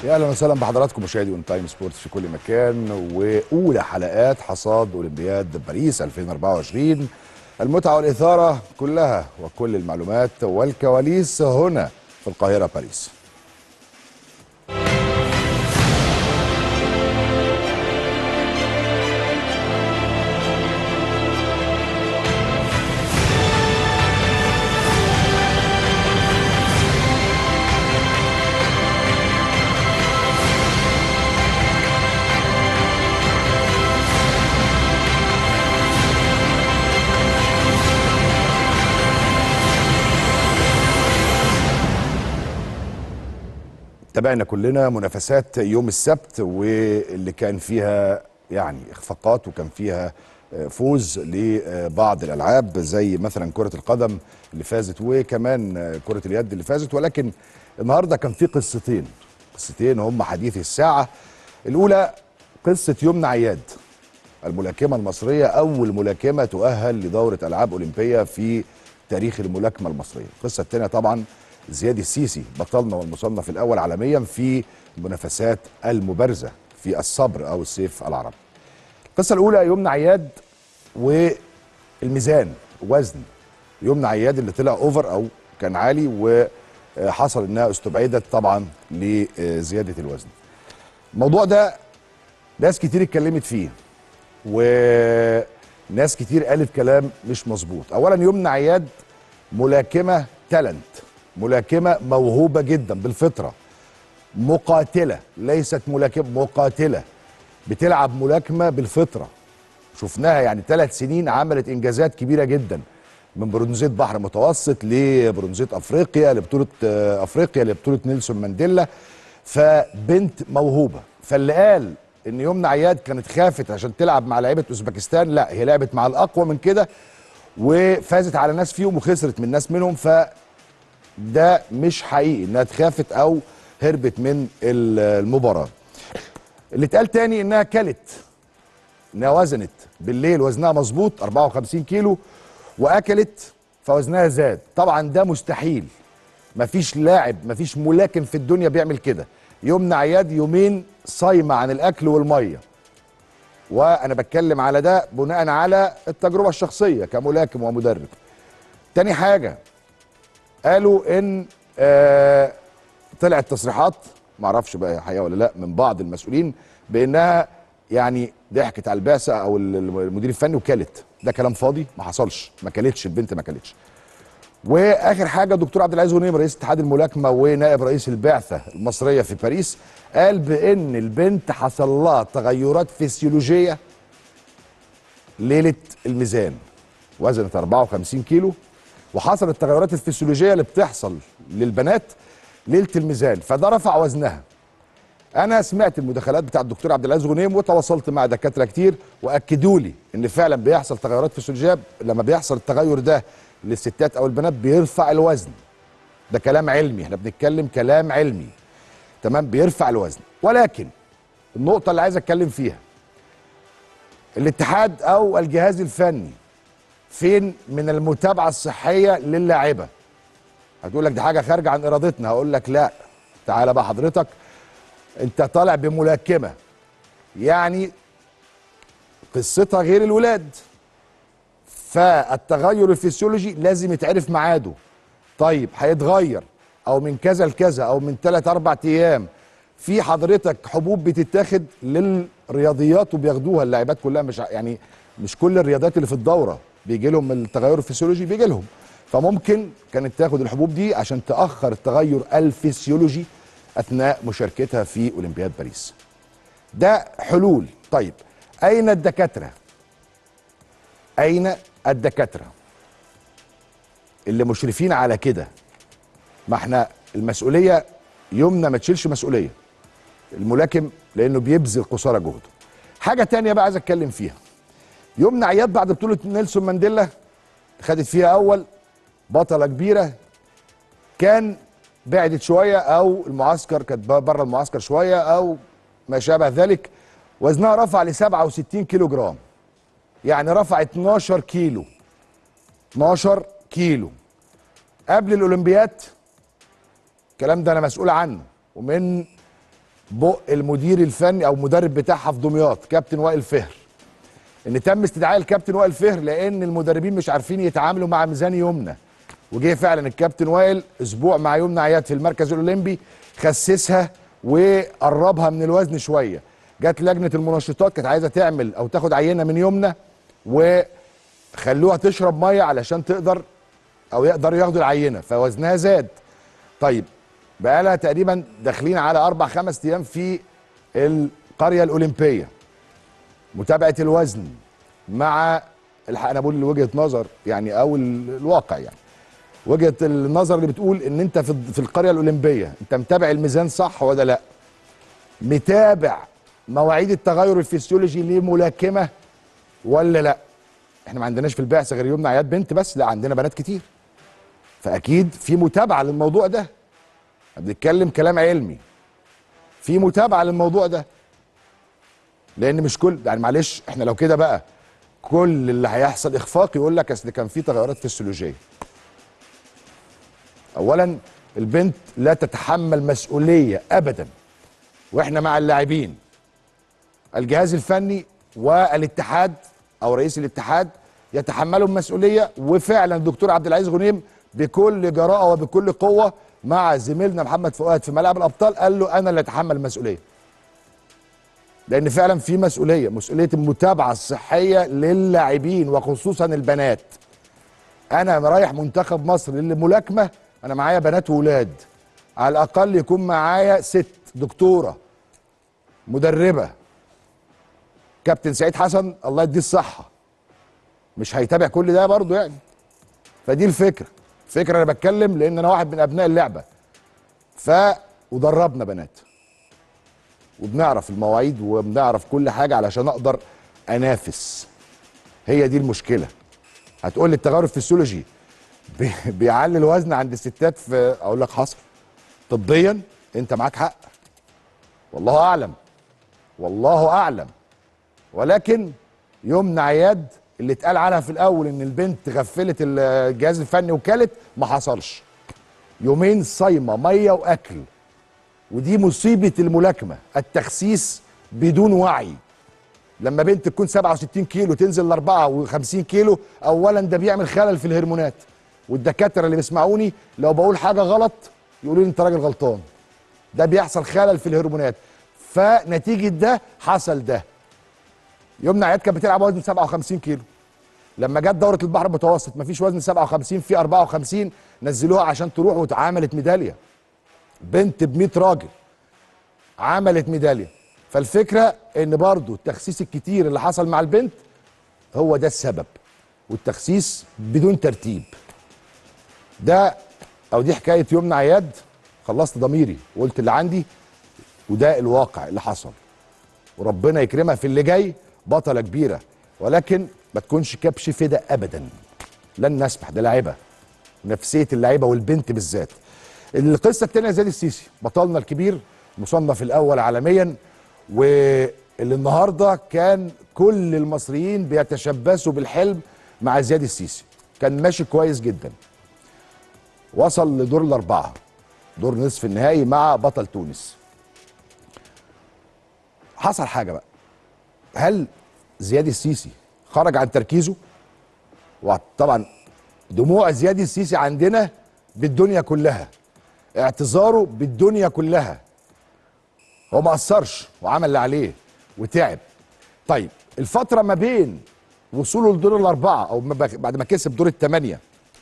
يا اهلا وسهلا بحضراتكم مشاهدي اون تايم سبورتس في كل مكان، واولى حلقات حصاد اولمبياد باريس 2024. المتعه والاثاره كلها وكل المعلومات والكواليس هنا في القاهره باريس. تابعنا كلنا منافسات يوم السبت واللي كان فيها يعني اخفاقات وكان فيها فوز لبعض الالعاب زي مثلا كرة القدم اللي فازت وكمان كرة اليد اللي فازت. ولكن النهارده كان في قصتين هم حديث الساعة. الاولى قصة يمنى عياد، الملاكمة المصرية، اول ملاكمة تؤهل لدورة العاب اولمبية في تاريخ الملاكمة المصرية. القصة الثانية طبعا زياد السيسي، بطلنا والمصنف الاول عالميا في منافسات المبارزه في الصبر او السيف العربي. القصه الاولى يمنى عياد والميزان، وزن يمنى عياد اللي طلع اوفر او كان عالي، وحصل انها استبعدت طبعا لزياده الوزن. الموضوع ده ناس كتير اتكلمت فيه وناس كتير قالت كلام مش مظبوط. اولا يمنى عياد ملاكمه تالنت، ملاكمة موهوبة جدا بالفطرة، مقاتلة، ليست ملاكمة، مقاتلة بتلعب ملاكمة بالفطرة. شفناها يعني 3 سنين عملت إنجازات كبيرة جدا، من برونزية بحر متوسط لبرونزية أفريقيا لبطولة أفريقيا لبطولة نيلسون مانديلا. فبنت موهوبة. فاللي قال إن يمنى عياد كانت خافت عشان تلعب مع لعيبة أوزبكستان، لا، هي لعبت مع الأقوى من كده وفازت على ناس فيهم وخسرت من ناس منهم. ده مش حقيقي انها اتخافت او هربت من المباراه. اللي اتقال تاني انها انها وزنت بالليل، وزنها مظبوط 54 كيلو، واكلت فوزنها زاد. طبعا ده مستحيل، مفيش لاعب مفيش ملاكم في الدنيا بيعمل كده. يمنى عياد يومين صايمه عن الاكل والميه، وانا بتكلم على ده بناء على التجربه الشخصيه كملاكم ومدرب. تاني حاجه قالوا ان طلعت تصريحات، معرفش بقى حقيقه ولا لا، من بعض المسؤولين بانها يعني ضحكت على البعثه او المدير الفني وكلت. ده كلام فاضي، ما حصلش، ما كلتش البنت، ما كلتش. واخر حاجه الدكتور عبد العزيز غنيم رئيس اتحاد الملاكمه ونائب رئيس البعثه المصريه في باريس قال بان البنت حصل لها تغيرات فسيولوجيه ليله الميزان، وزنت 54 كيلو، وحصلت التغيرات الفسيولوجيه اللي بتحصل للبنات ليله الميزان، فده رفع وزنها. انا سمعت المداخلات بتاع الدكتور عبد العزيز غنيم وتواصلت مع دكاتره كتير واكدوا لي ان فعلا بيحصل تغيرات فسيولوجيه. لما بيحصل التغير ده للستات او البنات بيرفع الوزن. ده كلام علمي، احنا بنتكلم كلام علمي، تمام، بيرفع الوزن. ولكن النقطه اللي عايز اتكلم فيها، الاتحاد او الجهاز الفني فين من المتابعه الصحيه للاعيبه؟ هتقول لك دي حاجه خارجه عن ارادتنا، هقول لك لا، تعالى بقى حضرتك، انت طالع بملاكمه يعني قصتها غير الولاد، فالتغير الفسيولوجي لازم يتعرف ميعاده. طيب هيتغير او من كذا لكذا او من 3 4 ايام. في حضرتك حبوب بتتاخد للرياضيات وبياخدوها اللاعبات كلها، مش يعني مش كل الرياضات اللي في الدوره بيجي لهم التغير الفسيولوجي، بيجي لهم. فممكن كانت تاخد الحبوب دي عشان تاخر التغير الفسيولوجي اثناء مشاركتها في اولمبياد باريس. ده حلول. طيب اين الدكاتره؟ اين الدكاتره اللي مشرفين على كده؟ ما احنا المسؤوليه يمنى ما تشيلش مسؤوليه الملاكم لانه بيبذل قصارى جهده. حاجه تانية بقى عايز اتكلم فيها، يمنى عياد بعد بطوله نيلسون مانديلا خدت فيها اول بطله كبيره، كان بعدت شويه او المعسكر كانت بره المعسكر شويه او ما شابه ذلك، وزنها رفع ل 67 كيلو جرام، يعني رفع 12 كيلو. 12 كيلو قبل الاولمبياد. الكلام ده انا مسؤول عنه، ومن بق المدير الفني او المدرب بتاعها في دمياط كابتن وائل فهر، ان تم استدعاء الكابتن وائل فهر لان المدربين مش عارفين يتعاملوا مع ميزان يمنى. وجه فعلا الكابتن وائل اسبوع مع يمنى عياد في المركز الاولمبي، خسسها وقربها من الوزن شويه. جت لجنه المنشطات كانت عايزه تعمل او تاخد عينه من يمنى وخلوها تشرب ميه علشان تقدر او يقدروا ياخدوا العينه، فوزنها زاد. طيب بقى لها تقريبا داخلين على 4-5 ايام في القريه الاولمبيه، متابعه الوزن مع انا بقول وجهه نظر يعني او الواقع، يعني وجهه النظر اللي بتقول ان انت في القريه الاولمبيه انت متابع الميزان صح ولا لا؟ متابع مواعيد التغير الفسيولوجي لملاكمه ولا لا؟ احنا ما عندناش في البعثه غير يمنى عياد بنت بس، لا عندنا بنات كتير، فاكيد في متابعه للموضوع ده. بنتكلم كلام علمي، في متابعه للموضوع ده، لان مش كل يعني معلش احنا لو كده بقى كل اللي هيحصل اخفاق يقول لك اصل كان في تغيرات فسيولوجيه. اولا البنت لا تتحمل مسؤوليه ابدا، واحنا مع اللاعبين الجهاز الفني والاتحاد او رئيس الاتحاد يتحملوا المسؤوليه. وفعلا الدكتور عبد العزيز غنيم بكل جراءه وبكل قوه مع زميلنا محمد فؤاد في ملعب الابطال قال له انا اللي اتحمل المسؤوليه، لان فعلا في مسؤوليه المتابعه الصحيه للاعبين وخصوصا البنات. انا رايح منتخب مصر للملاكمه، انا معايا بنات وولاد، على الاقل يكون معايا ست دكتوره مدربه. كابتن سعيد حسن الله يديه الصحه مش هيتابع كل ده برضه يعني. فدي الفكره انا بتكلم لان انا واحد من ابناء اللعبه. ودربنا بنات وبنعرف المواعيد وبنعرف كل حاجه علشان اقدر انافس. هي دي المشكله. هتقول لي التغير الفسيولوجي بيعلي الوزن عند الستات، في اقول لك حصل طبيا انت معاك حق، والله اعلم والله اعلم. ولكن يمنى عياد اللي اتقال عنها في الاول ان البنت غفلت الجهاز الفني وكلت، ما حصلش. يومين صايمه ميه واكل، ودي مصيبه الملاكمه، التخسيس بدون وعي. لما بنت تكون 67 كيلو تنزل ل 54 كيلو، اولا ده بيعمل خلل في الهرمونات، والدكاتره اللي بيسمعوني لو بقول حاجه غلط يقولوا لي انت راجل غلطان. ده بيحصل خلل في الهرمونات، فنتيجه ده حصل ده. يمنى عياد كانت بتلعب وزن 57 كيلو، لما جت دوره البحر المتوسط مفيش وزن 57، في 54 نزلوها عشان تروح وعملت ميداليه. بنت ب 100 راجل عملت ميداليه. فالفكره ان برضو التخسيس الكتير اللي حصل مع البنت هو ده السبب، والتخسيس بدون ترتيب. ده او دي حكايه يمنى عياد. خلصت ضميري وقلت اللي عندي، وده الواقع اللي حصل. وربنا يكرمها في اللي جاي بطله كبيره، ولكن ما تكونش كبش فدا ابدا، لن نسمح. ده لاعيبه، نفسيه اللعيبه والبنت بالذات. القصه الثانيه زياد السيسي بطلنا الكبير، مصنف الاول عالميا، واللي النهارده كان كل المصريين بيتشبثوا بالحلم مع زياد السيسي. كان ماشي كويس جدا، وصل لدور الاربعه، دور نصف النهائي مع بطل تونس. حصل حاجه بقى، هل زياد السيسي خرج عن تركيزه؟ وطبعا دموع زياد السيسي عندنا بالدنيا كلها، اعتذاره بالدنيا كلها. هو ما قصرش وعمل اللي عليه وتعب. طيب الفتره ما بين وصوله لدور الاربعه او بعد ما كسب دور الثمانيه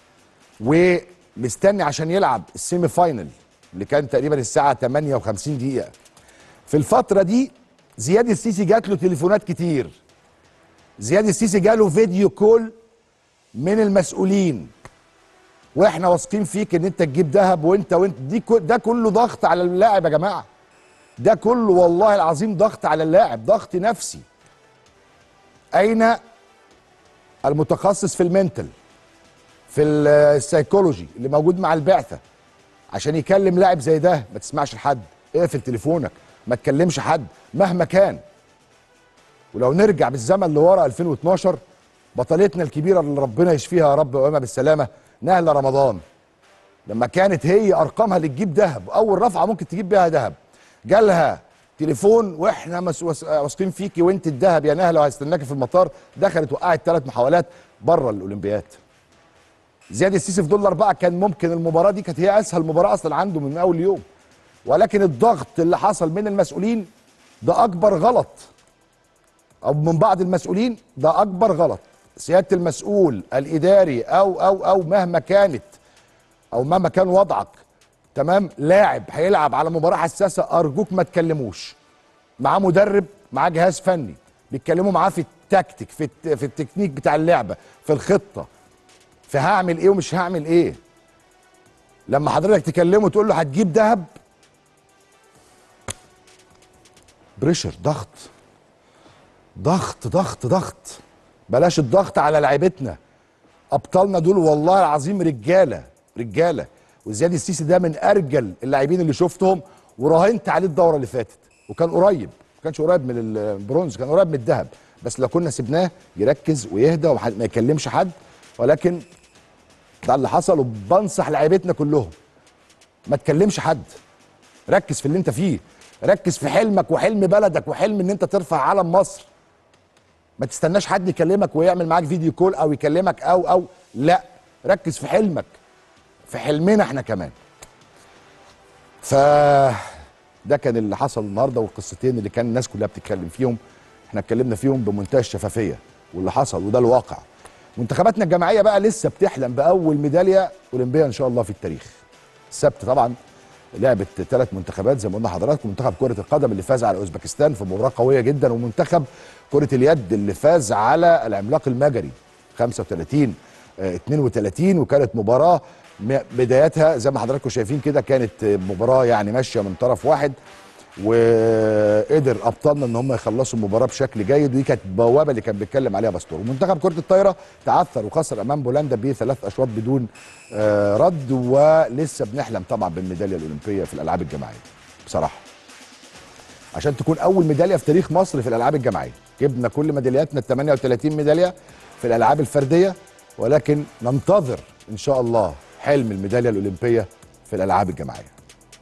ومستني عشان يلعب السيمي فاينل اللي كان تقريبا الساعه 58 دقيقه، في الفتره دي زياد السيسي جات له تليفونات كتير. زياد السيسي جاله فيديو كول من المسؤولين، واحنا واثقين فيك ان انت تجيب دهب، وانت ده كله ضغط على اللاعب يا جماعه. ده كله والله العظيم ضغط على اللاعب، ضغط نفسي. اين المتخصص في المنتل، في السيكولوجي اللي موجود مع البعثه عشان يكلم لاعب زي ده؟ ما تسمعش لحد، اقفل تليفونك، ما تكلمش حد مهما كان. ولو نرجع بالزمن لورا 2012، بطلتنا الكبيره اللي ربنا يشفيها يا رب ويقومها بالسلامه، نهله رمضان، لما كانت هي ارقامها اللي تجيب ذهب، اول رفعه ممكن تجيب بيها ذهب، جالها تليفون واحنا واثقين فيكي وانت الذهب يا نهله وهستناكي في المطار، دخلت وقعت 3 محاولات بره الاولمبياد. زياد السيسي في دول 4 كان ممكن المباراه دي كانت هي اسهل مباراه اصلا عنده من اول يوم، ولكن الضغط اللي حصل من المسؤولين ده اكبر غلط، او من بعض المسؤولين ده اكبر غلط. سياده المسؤول الاداري او مهما كانت او مهما كان وضعك، تمام، لاعب هيلعب على مباراه حساسه، ارجوك ما تكلموش. معاه مدرب، معاه جهاز فني بيتكلموا معاه في التكتيك، في التكنيك بتاع اللعبه، في الخطه، في هعمل ايه ومش هعمل ايه. لما حضرتك تكلمه تقول له هتجيب ذهب، بريشر، ضغط ضغط ضغط ضغط. بلاش الضغط على لعيبتنا، ابطالنا دول والله العظيم رجاله رجاله. وزياد السيسي ده من ارجل اللاعبين اللي شفتهم، وراهنت عليه الدوره اللي فاتت، وكان قريب، ما كانش قريب من البرونز، كان قريب من الذهب، بس لو كنا سيبناه يركز ويهدى وما يكلمش حد. ولكن ده اللي حصل، وبنصح لعيبتنا كلهم ما تكلمش حد، ركز في اللي انت فيه، ركز في حلمك وحلم بلدك وحلم ان انت ترفع علم مصر. ما تستناش حد يكلمك ويعمل معاك فيديو كول او يكلمك او لا، ركز في حلمك، في حلمنا احنا كمان. ده كان اللي حصل النهارده، والقصتين اللي كان الناس كلها بتتكلم فيهم احنا اتكلمنا فيهم بمنتهى الشفافيه، واللي حصل وده الواقع. منتخباتنا الجماعيه بقى لسه بتحلم باول ميداليه اولمبيه ان شاء الله في التاريخ. السبت طبعا لعبت 3 منتخبات زي ما قلنا لحضراتكم، منتخب كره القدم اللي فاز على اوزبكستان في مباراه قويه جدا، ومنتخب كره اليد اللي فاز على العملاق المجري 35-32، وكانت مباراه بدايتها زي ما حضراتكم شايفين كده، كانت مباراه يعني ماشيه من طرف واحد، وقدر ابطالنا ان هم يخلصوا المباراه بشكل جيد، ودي كانت البوابه اللي كان بيتكلم عليها باستور. ومنتخب كره الطايره تعثر وخسر امام بولندا ب3 اشواط بدون رد، ولسه بنحلم طبعا بالميداليه الاولمبيه في الالعاب الجماعيه بصراحه، عشان تكون اول ميداليه في تاريخ مصر في الالعاب الجماعيه. جبنا كل ميدالياتنا 38 ميداليه في الالعاب الفرديه، ولكن ننتظر ان شاء الله حلم الميداليه الاولمبيه في الالعاب الجماعيه.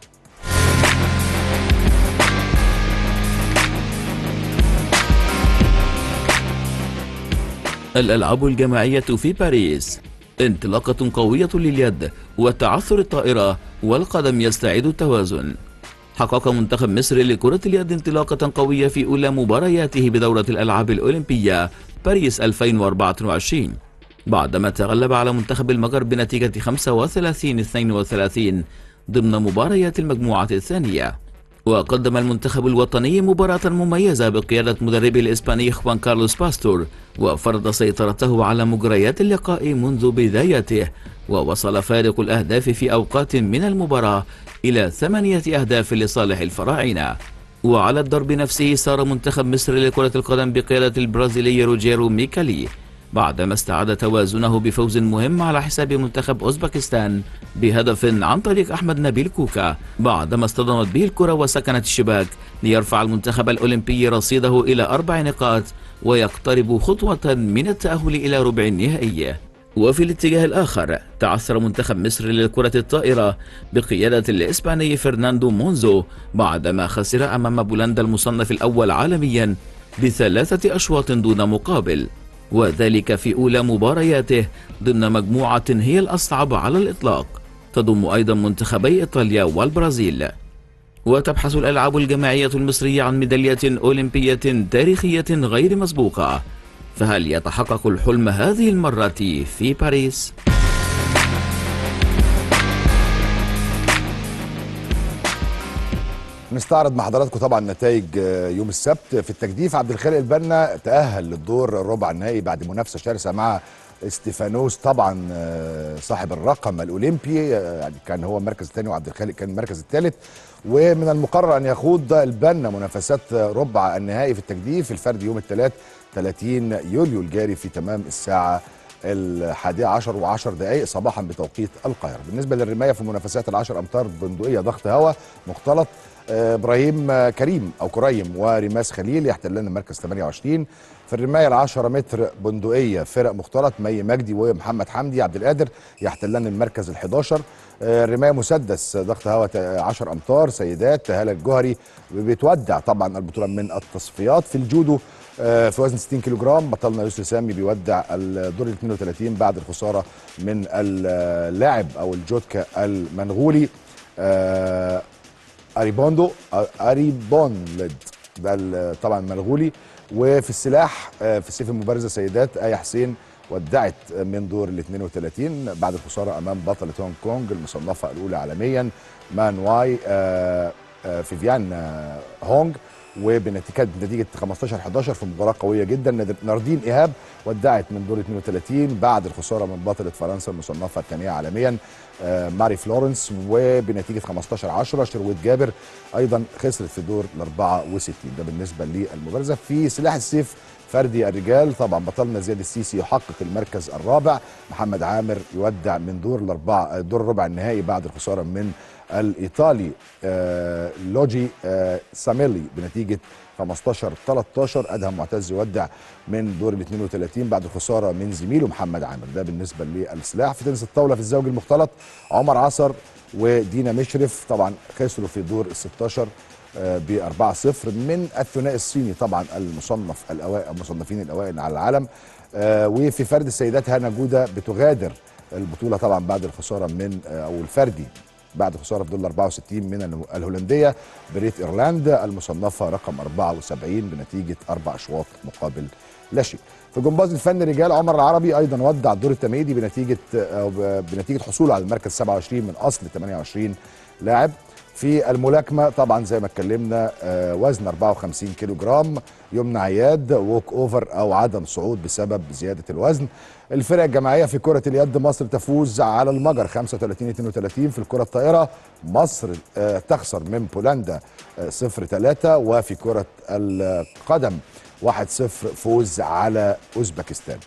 الألعاب الجماعية في باريس، انطلاقة قوية لليد وتعثر الطائرة، والقدم يستعيد التوازن. حقق منتخب مصر لكرة اليد انطلاقة قوية في أولى مبارياته بدورة الألعاب الأولمبية باريس 2024 بعدما تغلب على منتخب المغرب بنتيجة 35-32 ضمن مباريات المجموعة الثانية. وقدم المنتخب الوطني مباراة مميزة بقيادة مدربه الإسباني خوان كارلوس باستور، وفرض سيطرته على مجريات اللقاء منذ بدايته، ووصل فارق الأهداف في أوقات من المباراة إلى 8 أهداف لصالح الفراعنة. وعلى الضرب نفسه سار منتخب مصر لكرة القدم بقيادة البرازيلي روجيرو ميكالي بعدما استعاد توازنه بفوز مهم على حساب منتخب أوزبكستان بهدف عن طريق أحمد نبيل كوكا، بعدما اصطدمت به الكرة وسكنت الشباك، ليرفع المنتخب الأولمبي رصيده إلى 4 نقاط ويقترب خطوة من التأهل إلى ربع النهائي. وفي الاتجاه الآخر تعثر منتخب مصر لكرة الطائرة بقيادة الإسباني فرناندو مونزو بعدما خسر أمام بولندا المصنف الأول عالميا ب3 أشواط دون مقابل، وذلك في أولى مبارياته ضمن مجموعة هي الأصعب على الإطلاق تضم أيضا منتخبي إيطاليا والبرازيل. وتبحث الألعاب الجماعية المصرية عن ميدالية أولمبية تاريخية غير مسبوقة، فهل يتحقق الحلم هذه المرة في باريس؟ نستعرض مع حضراتكم طبعا نتائج يوم السبت. في التجديف عبد الخالق البنا تأهل للدور الربع النهائي بعد منافسة شرسة مع استيفانوس، طبعا صاحب الرقم الأولمبي، يعني كان هو المركز الثاني وعبد الخالق كان المركز الثالث. ومن المقرر أن يخوض البنا منافسات ربع النهائي في التجديف الفردي يوم الثلاث 30 يوليو الجاري في تمام الساعة 11 و10 دقائق صباحا بتوقيت القاهره. بالنسبه للرمايه في منافسات ال10 امتار بندقيه ضغط هواء مختلط، ابراهيم كريم او كريم وريماس خليل يحتلان المركز 28. في الرمايه ال10 متر بندقيه فرق مختلط، مي مجدي ومحمد حمدي عبد القادر يحتلان المركز ال11. الرمايه مسدس ضغط هواء 10 امتار سيدات هاله الجوهري بتودع طبعا البطوله من التصفيات. في الجودو في وزن 60 كيلو جرام بطلنا يوسف سامي بيودع الدور ال 32 بعد الخساره من اللاعب او الجوتكا المنغولي اريبوندلد ده طبعا منغولي. وفي السلاح في السيف المبارزه سيدات ايه حسين ودعت من دور ال 32 بعد الخساره امام بطله هونج كونج المصنفه الاولى عالميا مان واي فيفيان هونج، وبنتيجه 15-11 في مباراه قويه جدا. ناردين ايهاب ودعت من دور 32 بعد الخساره من بطله فرنسا المصنفه الثانيه عالميا ماري فلورنس، وبنتيجه 15-10. شروت جابر ايضا خسرت في دور ال 64. ده بالنسبه للمبارزه. في سلاح السيف فردي الرجال طبعا بطلنا زياد السيسي يحقق المركز الرابع، محمد عامر يودع من دور الربع النهائي بعد الخساره من الايطالي لوجي ساميلي بنتيجه 15-13. ادهم معتز يودع من دور ال 32 بعد الخساره من زميله محمد عامر. ده بالنسبه للسلاح. في تنس الطاوله في الزوج المختلط عمر عصر ودينا مشرف طبعا خسروا في دور ال 16 ب 4-0 من الثنائي الصيني طبعا المصنف الاوائل المصنفين الاوائل على العالم. وفي فرد السيدات هانا جوده بتغادر البطوله طبعا بعد الخساره من او الفردي بعد خساره في دور 64 من الهولنديه بريت ايرلاند المصنفه رقم 74 بنتيجه 4 اشواط مقابل لا شيء. في جمباز الفن رجال عمر العربي ايضا ودع الدور التمهيدي بنتيجه حصوله على المركز 27 من اصل 28 لاعب. في الملاكمه طبعا زي ما اتكلمنا وزن 54 كيلو جرام يمنى عياد ووك اوفر او عدم صعود بسبب زياده الوزن. الفرق الجماعيه في كره اليد مصر تفوز على المجر 35-32. في الكره الطائره مصر تخسر من بولندا 0-3. وفي كره القدم 1-0 فوز على اوزبكستان.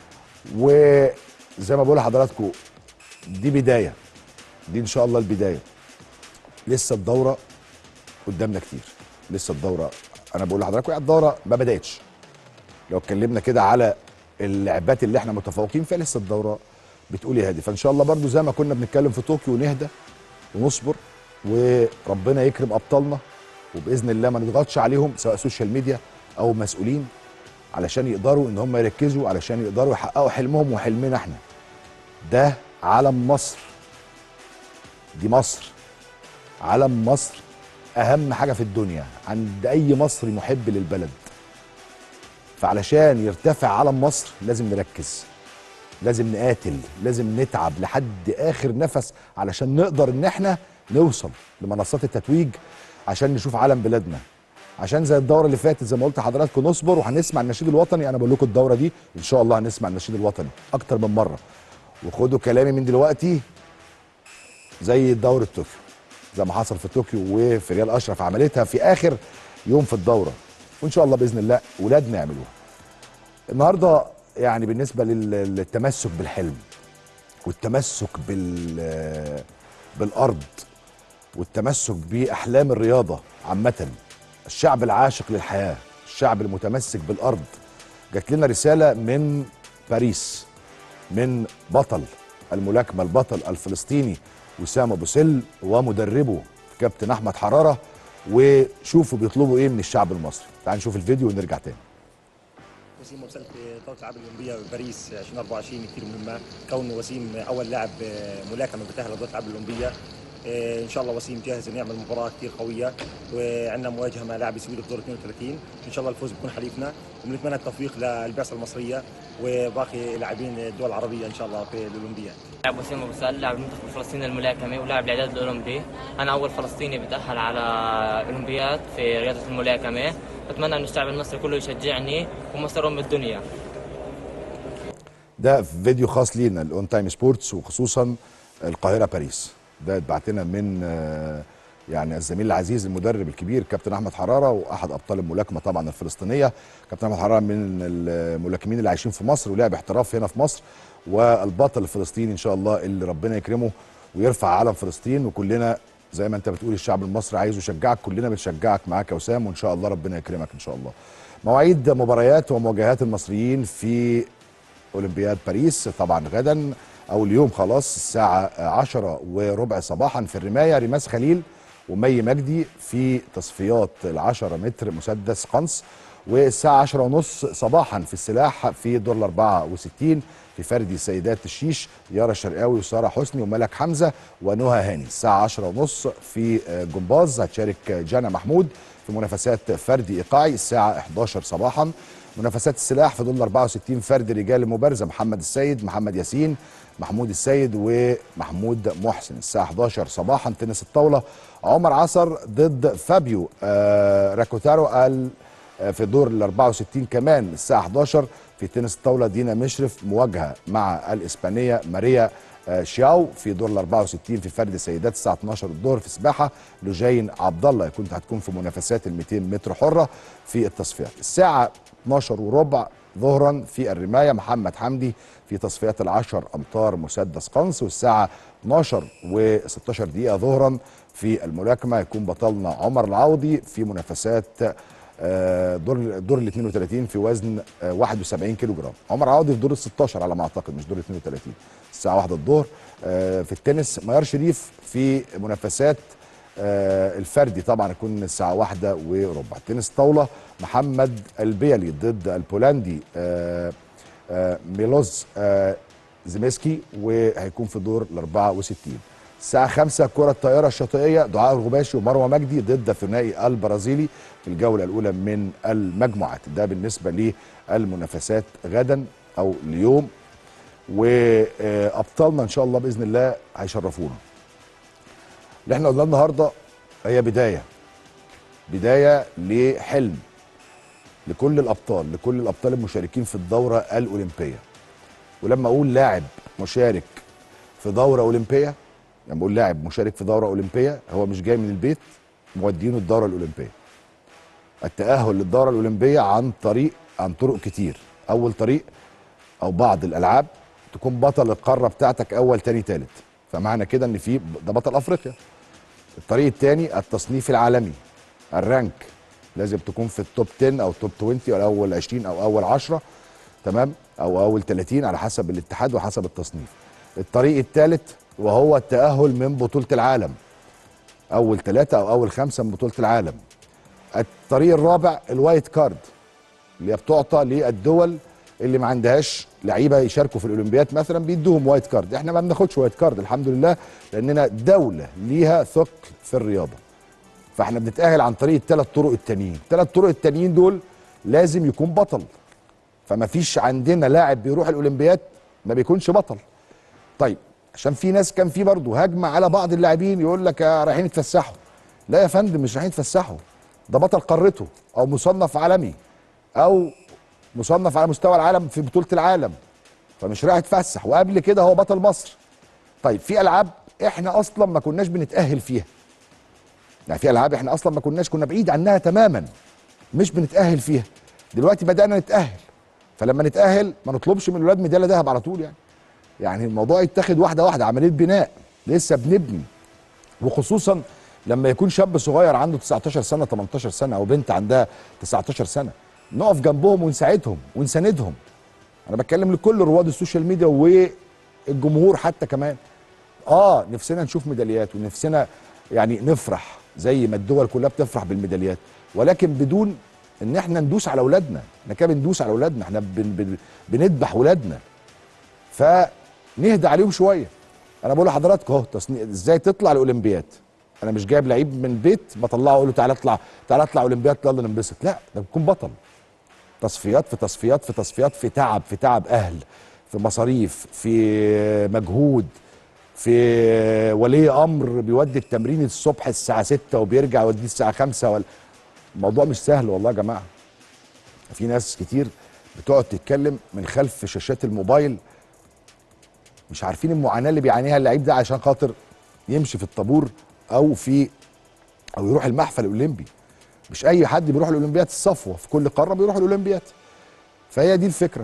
وزي ما بقول لحضراتكم دي بدايه، دي ان شاء الله البدايه. لسه الدوره قدامنا كتير، لسه الدوره انا بقول لحضراتكم الدوره ما بداتش. لو اتكلمنا كده على اللعبات اللي احنا متفوقين فيها لسه الدوره بتقول يا هادي. فان شاء الله برضو زي ما كنا بنتكلم في طوكيو نهدى ونصبر وربنا يكرم ابطالنا وباذن الله ما نضغطش عليهم سواء سوشيال ميديا او مسؤولين علشان يقدروا ان هم يركزوا علشان يقدروا يحققوا حلمهم وحلمنا احنا. ده علم مصر، دي مصر، علم مصر اهم حاجه في الدنيا عند اي مصري محب للبلد. فعلشان يرتفع علم مصر لازم نركز، لازم نقاتل، لازم نتعب لحد اخر نفس علشان نقدر ان احنا نوصل لمنصات التتويج عشان نشوف علم بلادنا. عشان زي الدوره اللي فاتت زي ما قلت لحضراتكم نصبر وهنسمع النشيد الوطني. انا بقول لكم الدوره دي ان شاء الله هنسمع النشيد الوطني اكتر من مره. وخدوا كلامي من دلوقتي زي دوره طوكيو زي ما حصل في طوكيو وفي ريال اشرف عملتها في اخر يوم في الدوره، وان شاء الله باذن الله ولادنا يعملوها. النهارده يعني بالنسبه للتمسك بالحلم والتمسك بالارض والتمسك باحلام الرياضه عامه، الشعب العاشق للحياه، الشعب المتمسك بالارض. جات لنا رساله من باريس من بطل الملاكمه البطل الفلسطيني وسام ابو سل ومدربه كابتن احمد حراره، وشوفوا بيطلبوا ايه من الشعب المصري. تعالوا نشوف الفيديو ونرجع تاني. وسيم وصل في بطولة الألعاب الأولمبية بباريس 2024 كثير مهمة، كونه وسيم أول لاعب ملاكمة بتأهل لبطولة الألعاب الأولمبية. إن شاء الله وسيم جاهز إنه يعمل مباراة كثير قوية، وعندنا مواجهة مع لاعب سويدي في دور 32. إن شاء الله الفوز بيكون حليفنا، وبنتمنى التوفيق للبعثة المصرية وباقي لاعبين الدول العربية إن شاء الله في الأولمبياد. لاعب وسيم ابو سال لاعب المنتخب الفلسطيني للملاكمه ولاعب الاعداد الاولمبي. انا اول فلسطيني بتاهل على اولمبياد في رياضه الملاكمه. بتمنى ان الشعب المصري كله يشجعني ومصر ام الدنيا. ده فيديو خاص لينا الاون تايم سبورتس وخصوصا القاهره باريس. ده اتبعت لنا من يعني الزميل العزيز المدرب الكبير كابتن احمد حراره، واحد ابطال الملاكمه طبعا الفلسطينيه. كابتن احمد حراره من الملاكمين اللي عايشين في مصر ولعب احتراف هنا في مصر، والبطل الفلسطيني ان شاء الله اللي ربنا يكرمه ويرفع علم فلسطين. وكلنا زي ما انت بتقول الشعب المصري عايز يشجعك، كلنا بنشجعك معاك يا وسام، وان شاء الله ربنا يكرمك ان شاء الله. مواعيد مباريات ومواجهات المصريين في اولمبياد باريس طبعا غدا او اليوم خلاص الساعه 10:15 صباحا في الرمايه، ريماس خليل ومي مجدي في تصفيات ال10 متر مسدس قنص، والساعه 10:30 صباحا في السلاح في دور ال64 في فردي سيدات الشيش يارا الشرقاوي وساره حسني وملك حمزه ونهى هاني. الساعه 10:30 في جمباز هتشارك جانا محمود في منافسات فردي ايقاعي الساعه 11 صباحا. منافسات السلاح في دور 64 فرد رجال المبارزه محمد السيد محمد ياسين محمود السيد ومحمود محسن الساعه 11 صباحا. تنس الطاوله عمر عصر ضد فابيو راكوتارو في دور ال 64 كمان الساعه 11. في تنس الطاوله دينا مشرف مواجهه مع الاسبانيه ماريا شياو في دور ال 64 في فرد سيدات الساعه 12 الظهر. في سباحه لجين عبد الله هتكون في منافسات ال 200 متر حره في التصفيات. الساعه 12:15 ظهرا في الرمايه محمد حمدي في تصفيات ال10 امتار مسدس قنص، والساعه 12:16 ظهرا في الملاكمه يكون بطلنا عمر العوضي في منافسات دور ال 32 في وزن 71 كيلو جرام. عمر عوضي في دور ال 16 على ما اعتقد مش دور ال 32 الساعه 1 الظهر. في التنس ميار شريف في منافسات الفردي طبعا يكون الساعه 1:15. تنس طاوله محمد البيلي ضد البولندي ميلوز زيميسكي وهيكون في دور ال 64. الساعة 5 كرة الطائرة الشاطئية دعاء الغباشي ومروة مجدي ضد الثنائي البرازيلي في الجولة الأولى من المجموعات. ده بالنسبة للمنافسات غدا أو اليوم، وأبطالنا إن شاء الله بإذن الله هيشرفونا. اللي احنا قلناه النهاردة هي بداية لحلم لكل الأبطال المشاركين في الدورة الأولمبية. ولما أقول لاعب مشارك في دورة أولمبية، لما بقول لاعب مشارك في دوره اولمبيه هو مش جاي من البيت مودينه الدوره الاولمبيه. التاهل للدوره الاولمبيه عن طرق كتير. اول طريق او بعض الالعاب تكون بطل القاره بتاعتك اول تاني تالت، فمعنى كده ان ده بطل افريقيا. الطريق الثاني التصنيف العالمي، الرانك لازم تكون في التوب 10 او التوب 20 او اول 20 او اول 10 تمام، او اول 30 على حسب الاتحاد وحسب التصنيف. الطريق الثالث وهو التأهل من بطولة العالم، أول 3 أو أول 5 من بطولة العالم. الطريق الرابع الوايت كارد اللي بتعطى للدول اللي ما عندهاش لعيبة يشاركوا في الأولمبياد مثلا بيدوهم وايت كارد. احنا ما بناخدش وايت كارد الحمد لله لأننا دولة ليها ثقل في الرياضة، فاحنا بنتأهل عن طريق ال3 طرق التانيين. ال3 طرق التانيين دول لازم يكون بطل، فما فيش عندنا لاعب بيروح الأولمبياد ما بيكونش بطل. طيب عشان في ناس كان في برضه هجمه على بعض اللاعبين يقول لك رايحين يتفسحوا. لا يا فندم مش رايحين يتفسحوا، ده بطل قارته او مصنف عالمي او مصنف على مستوى العالم في بطوله العالم، فمش رايح يتفسح. وقبل كده هو بطل مصر. طيب في العاب احنا اصلا ما كناش بنتاهل فيها، يعني في العاب احنا اصلا كنا بعيد عنها تماما مش بنتاهل فيها. دلوقتي بدانا نتاهل، فلما نتاهل ما نطلبش من الولاد ميداليه ذهب على طول. يعني الموضوع يتاخد واحده واحده، عمليه بناء لسه بنبني. وخصوصا لما يكون شاب صغير عنده 19 سنه 18 سنه او بنت عندها 19 سنه نقف جنبهم ونساعدهم ونساندهم. انا بتكلم لكل رواد السوشيال ميديا والجمهور حتى كمان. نفسنا نشوف ميداليات ونفسنا يعني نفرح زي ما الدول كلها بتفرح بالميداليات، ولكن بدون ان احنا ندوس على اولادنا. احنا كده بندوس على اولادنا، احنا بنذبح اولادنا، فنهدى عليهم شويه. انا بقول لحضراتكم اهو ازاي تطلع الاولمبياد. انا مش جايب لعيب من البيت بطلعه اقول له تعالى اطلع اولمبياد يلا ننبسط، لا ده بتكون بطل. تصفيات في تصفيات في تصفيات، في تعب اهل، في مصاريف، في مجهود، في ولي امر بيودي التمرين الصبح الساعه 6 وبيرجع يوديه الساعه 5 الموضوع مش سهل والله يا جماعه. في ناس كتير بتقعد تتكلم من خلف شاشات الموبايل مش عارفين المعاناه اللي بيعانيها اللعيب ده عشان خاطر يمشي في الطابور او في او يروح المحفل الاولمبي. مش اي حد بيروح الاولمبياد الصفوه، في كل قاره بيروح الاولمبياد. فهي دي الفكره.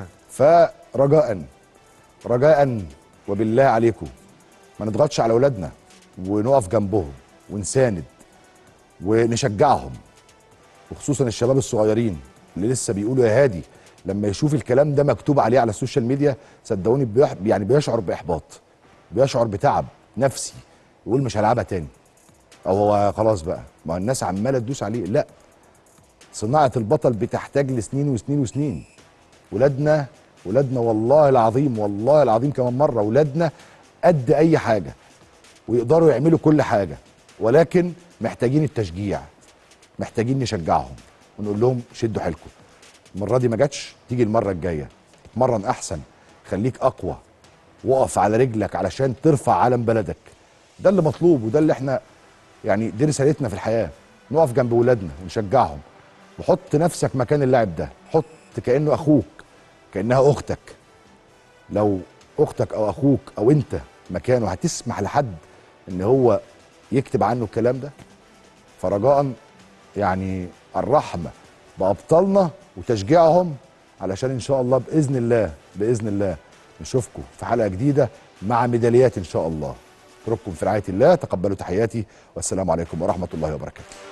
رجاء وبالله عليكم ما نضغطش على اولادنا، ونقف جنبهم ونساند ونشجعهم، وخصوصا الشباب الصغيرين اللي لسه بيقولوا يا هادي. لما يشوف الكلام ده مكتوب عليه على السوشيال ميديا صدقوني بيشعر باحباط، بيشعر بتعب نفسي، يقول مش هلعبها تاني، او هو خلاص بقى، ما الناس عماله تدوس عليه. لا، صناعه البطل بتحتاج لسنين وسنين وسنين. ولادنا والله العظيم كمان مره، ولادنا قد اي حاجه ويقدروا يعملوا كل حاجه، ولكن محتاجين التشجيع، محتاجين نشجعهم ونقول لهم شدوا حيلكم. المره دي ما جاتش، تيجي المره الجايه. اتمرن احسن، خليك اقوى، وقف على رجلك علشان ترفع علم بلدك. ده اللي مطلوب، وده اللي احنا يعني دي رسالتنا في الحياه. نقف جنب ولادنا ونشجعهم، وحط نفسك مكان اللاعب ده، حط كانه اخوك، كانها اختك. لو اختك او اخوك او انت مكانه هتسمح لحد ان هو يكتب عنه الكلام ده؟ فرجاء يعني الرحمه بابطالنا وتشجيعهم، علشان ان شاء الله باذن الله نشوفكم في حلقه جديده مع ميداليات ان شاء الله. اترككم في رعايه الله، تقبلوا تحياتي، والسلام عليكم ورحمه الله وبركاته.